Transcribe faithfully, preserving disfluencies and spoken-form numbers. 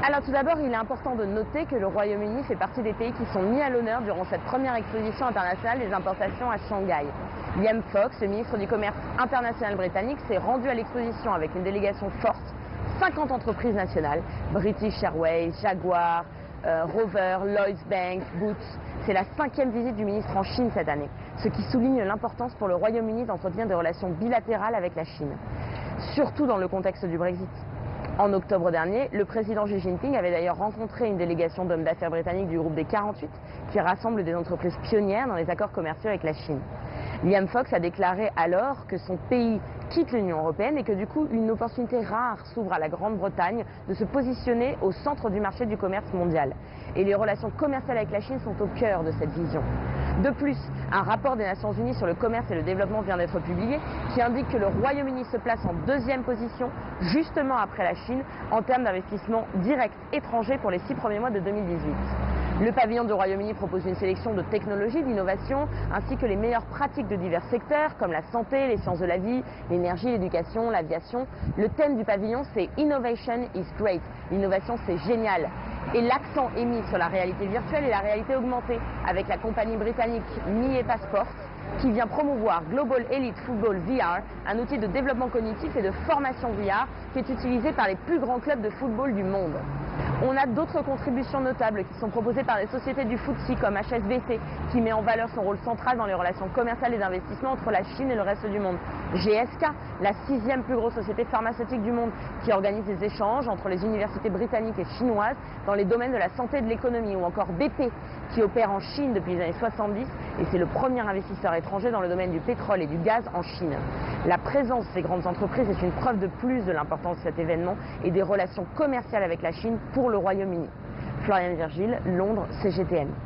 Alors tout d'abord, il est important de noter que le Royaume-Uni fait partie des pays qui sont mis à l'honneur durant cette première exposition internationale des importations à Shanghai. Liam Fox, le ministre du Commerce international britannique, s'est rendu à l'exposition avec une délégation forte, cinquante entreprises nationales, British Airways, Jaguar, euh, Rover, Lloyds Bank, Boots. C'est la cinquième visite du ministre en Chine cette année, ce qui souligne l'importance pour le Royaume-Uni d'entretenir des relations bilatérales avec la Chine, surtout dans le contexte du Brexit. En octobre dernier, le président Xi Jinping avait d'ailleurs rencontré une délégation d'hommes d'affaires britanniques du groupe des quarante-huit qui rassemble des entreprises pionnières dans les accords commerciaux avec la Chine. Liam Fox a déclaré alors que son pays quitte l'Union européenne et que du coup une opportunité rare s'ouvre à la Grande-Bretagne de se positionner au centre du marché du commerce mondial. Et les relations commerciales avec la Chine sont au cœur de cette vision. De plus, un rapport des Nations Unies sur le commerce et le développement vient d'être publié qui indique que le Royaume-Uni se place en deuxième position, justement après la Chine, en termes d'investissement direct étranger pour les six premiers mois de deux mille dix-huit. Le pavillon du Royaume-Uni propose une sélection de technologies, d'innovations, ainsi que les meilleures pratiques de divers secteurs comme la santé, les sciences de la vie, l'énergie, l'éducation, l'aviation. Le thème du pavillon, c'est « Innovation is great ». L'innovation, c'est génial. Et l'accent est mis sur la réalité virtuelle et la réalité augmentée, avec la compagnie britannique Mi et Passport, qui vient promouvoir Global Elite Football V R, un outil de développement cognitif et de formation V R qui est utilisé par les plus grands clubs de football du monde. On a d'autres contributions notables qui sont proposées par des sociétés du F T S E comme H S B C, qui met en valeur son rôle central dans les relations commerciales et d'investissement entre la Chine et le reste du monde. G S K, la sixième plus grosse société pharmaceutique du monde, qui organise des échanges entre les universités britanniques et chinoises dans les domaines de la santé et de l'économie, ou encore B P, qui opère en Chine depuis les années soixante-dix et c'est le premier investisseur étranger dans le domaine du pétrole et du gaz en Chine. La présence de ces grandes entreprises est une preuve de plus de l'importance de cet événement et des relations commerciales avec la Chine pour le Royaume-Uni. Floriane Virgile, Londres, C G T N.